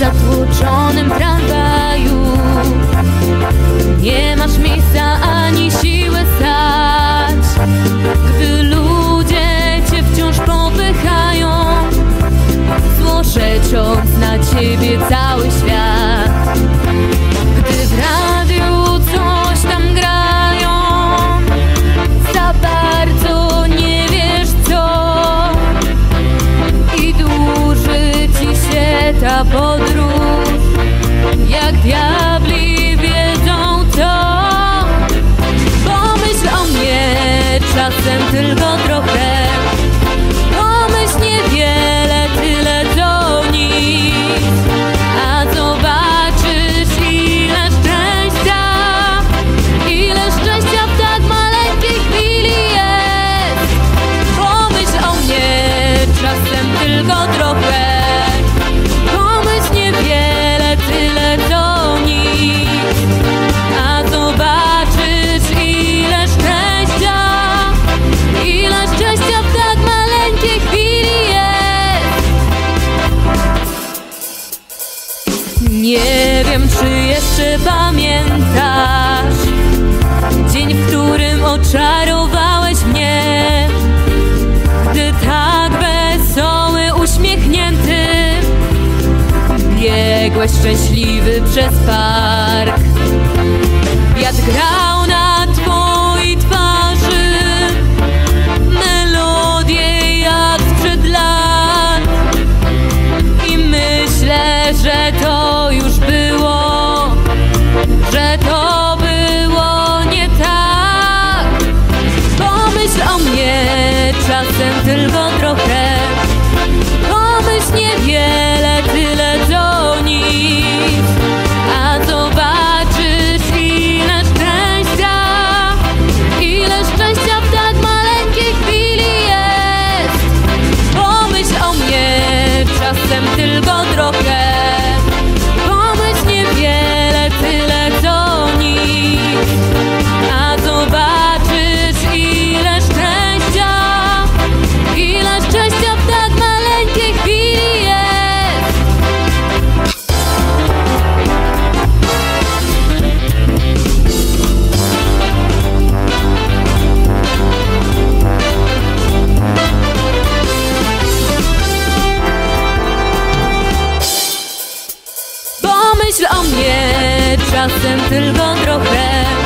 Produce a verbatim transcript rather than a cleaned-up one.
zatłoczonym tramwaju. Nie masz miejsca ani siły stać, gdy ludzie cię wciąż popychają, złorzecząc na ciebie cały świat. Gdy w radiu coś tam grają, za bardzo nie wiesz co, i dłuży ci się ta podróż, jak diabli wiedzą co. Pomyśl o mnie czasem tylko trochę, pomyśl niewiele, tyle co nic, a zobaczysz ile szczęścia, ile szczęścia w tak maleńkiej chwili jest. Pomyśl o mnie czasem tylko trochę, pomyśl niewiele, tyle co nic, a zobaczysz ile szczęścia, ile szczęścia w tak maleńkiej chwili jest. Nie wiem, czy jeszcze pamiętasz dzień, w którym oczarowałeś mnie, gdy tak wesoły, uśmiechnięty biegłeś szczęśliwy przez park. Wiatr grał na twojej twarzy melodię jak sprzed lat, i myślę, że to już było, że to było nie tak. Pomyśl o mnie czasem tylko trochę, pomyśl niewiele, tyle co nic, a zobaczysz ile szczęścia, ile szczęścia w tak maleńkiej chwili jest. Pomyśl o mnie czasem tylko trochę, pomyśl niewiele, tyle co nic, a zobaczysz ile szczęścia, ile szczęścia w tak maleńkiej chwili jest. Pomyśl o mnie czasem tylko trochę,